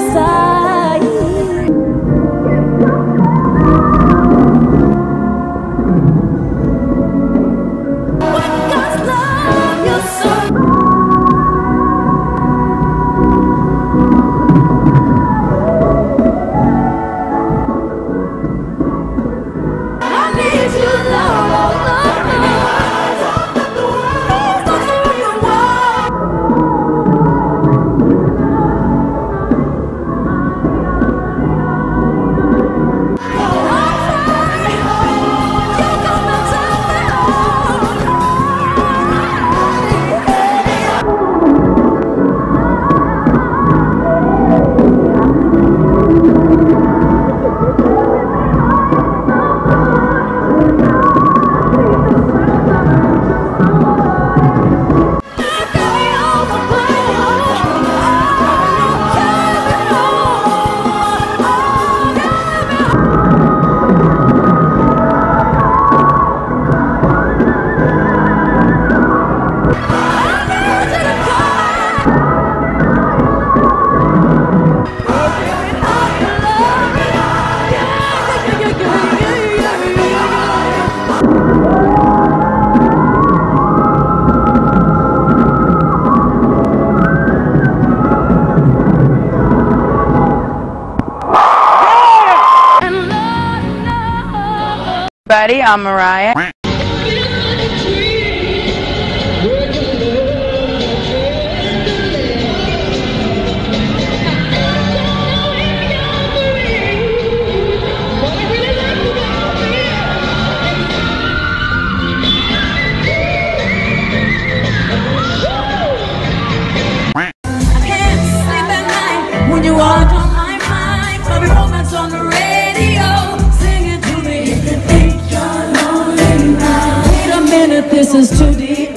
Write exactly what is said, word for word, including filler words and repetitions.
side. When God's love you so. I need your love, love, please don't throw me away. Buddy, I'm Mariah. When you walk on my mind, Toby Romance on the radio, sing it to me if you think you're lonely now. Wait a minute, this is too deep.